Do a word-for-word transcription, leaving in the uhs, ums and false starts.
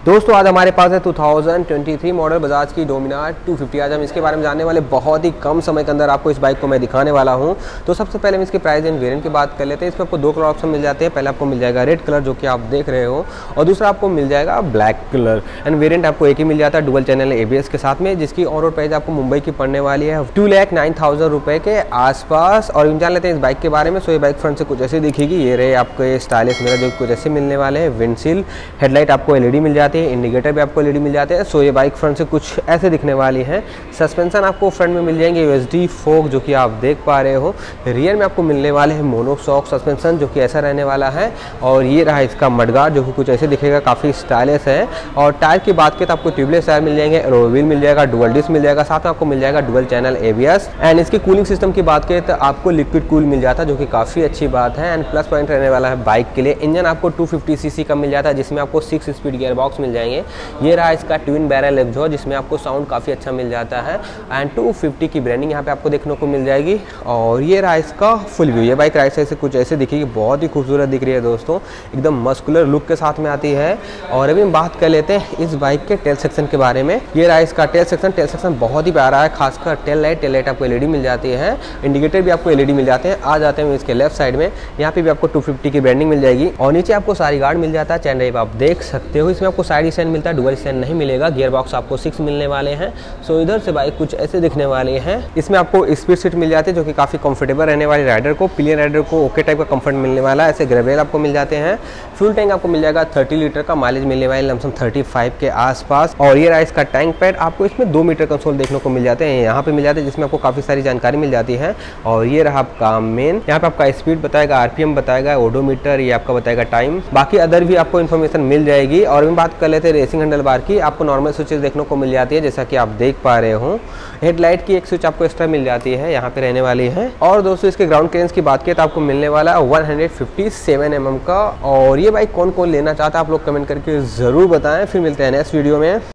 दोस्तों आज हमारे पास है two thousand twenty three model Bajaj की डोमिनार टू फिफ्टी। आज हम इसके बारे में जानने वाले, बहुत ही कम समय के अंदर आपको इस बाइक को मैं दिखाने वाला हूं। तो सबसे पहले हम इसके प्राइस एंड वेरिएंट की बात कर लेते हैं। इसमें आपको दो कलर ऑप्शन मिल जाते हैं। पहले आपको मिल जाएगा रेड कलर जो कि आप देख रहे हो, और दूसरा आपको मिल जाएगा ब्लैक कलर। एंड वेरियंट आपको एक ही मिल जाता है डुअल चैनल एबीएस के साथ में, जिसकी ऑन रोड प्राइस आपको मुंबई की पड़ने वाली है टू लैख नाइन थाउजेंड रुपए के आसपास। और हम जान लेते हैं इस बाइक के बारे में। सो ये बाइक फ्रंट से कुछ ऐसे दिखेगी। ये रहे आपको स्टाइलिश मिरर जो कुछ ऐसे मिलने वाले हैं। विंडशील्ड हेडलाइट आपको एलईडी मिल जाती है। इंडिकेटर भी आपको एलईडी मिल जाते हैं। सो ये बाइक फ्रंट से कुछ ऐसे दिखने वाली है। सस्पेंशन आपको फ्रंट में मिल जाएंगे यूएसडी फोक जो कि आप देख पा रहे हो। रियर में आपको मिलने वाले हैं मोनोशॉक सस्पेंशन जो कि ऐसा रहने वाला है। और ये रहा इसका मडगार्ड जो कि कुछ ऐसे दिखेगा, काफ़ी स्टाइलिश है। और टायर की बात करें तो आपको ट्यूबलेस टायर मिल जाएंगे, एलॉय व्हील मिल जाएगा, डुअल डिस्क मिल जाएगा, साथ में आपको मिल जाएगा डुअल चैनल एबीएस। एंड इसकी कूलिंग सिस्टम की बात करें तो आपको लिक्विड कूल मिल जाता है जो कि काफ़ी अच्छी बात है। एंड प्लस पॉइंट रहने वाला है बाइक के लिए। इंजन आपको टू फिफ्टी सीसी का मिल जाता है, जिसमें आपको सिक्स स्पीड गियर बॉक्स मिल जाएंगे। ये रहा इसका ट्विन बैरल एग्जॉस्ट जिसमें आपको साउंड काफ़ी अच्छा मिल जाता है। एंड टू फिफ्टी की ब्रांडिंग यहाँ पे आपको देखने को मिल जाएगी। और ये रहा इसका फुल व्यू। ये बाइक राइट साइड से कुछ ऐसे दिखेगी, बहुत ही खूबसूरत दिख रही है दोस्तों, एकदम मस्कुलर लुक के साथ में आती है। और अभी हम बात कर लेते हैं इस बाइक के टेल सेक्शन के बारे में। ये रहा इसका टेल सेक्शन। टेल सेक्शन बहुत ही प्यारा है, खासकर टेल लाइट। टेल लाइट आपको एलईडी मिल जाती है, इंडिकेटर भी आपको एलईडी मिल जाते हैं। आ जाते हैं इसके लेफ्ट साइड में, यहाँ पे भी आपको टू फिफ्टी की ब्रांडिंग मिल जाएगी। और नीचे आपको सारी गार्ड मिल जाता है। चैन ड्राइव आप देख सकते हो। इसमें आपको साइड स्टैंड मिलता है, डुअल स्टैंड नहीं मिलेगा। गियर बॉक्स आपको सिक्स मिलने वाले हैं। सो इधर से बाइक कुछ ऐसे दिखने वाले हैं। इसमें आपको स्पीड सीट मिल जाती है जो कि काफ़ी कंफर्टेबल रहने वाली, राइडर को पिलियन राइडर को ओके टाइप का कंफर्ट मिलने वाला है। ऐसे ग्रेवेल आपको मिल जाते हैं। फ्यूल टैंक आपको मिल जाएगा थर्टी लीटर का, माइलेज मिलने वाले लमसम थर्टी फाइव के आसपास। और ये रहा इसका टैंक पैड। आपको इसमें दो मीटर कंसोल देखने को मिल जाते हैं, यहाँ पे मिल जाते हैं, जिसमें आपको काफ़ी सारी जानकारी मिल जाती है। और ये रहा आपका मेन, यहाँ पे आपका स्पीड बताएगा, आरपीएम बताएगा, ओडोमीटर, ये आपका बताएगा टाइम। बाकी अदर भी आपको इन्फॉर्मेशन मिल जाएगी। और हम बात कर लेते हैं रेसिंग हैंडल बार की। आपको नॉर्मल स्विचेस देखने को मिल जाती है जैसा कि आप देख पा रहे हो। हेडलाइट की एक स्विच आपको एक्स्ट्रा मिल जाती है, यहाँ पे रहने वाली है। और दोस्तों इसके ग्राउंड क्लियरेंस की बात करें तो आपको मिलने वाला है one fifty seven M M का। और ये बाइक कौन कौन लेना चाहता है आप लोग कमेंट करके जरूर बताएं। फिर मिलते हैं नेक्स्ट वीडियो में।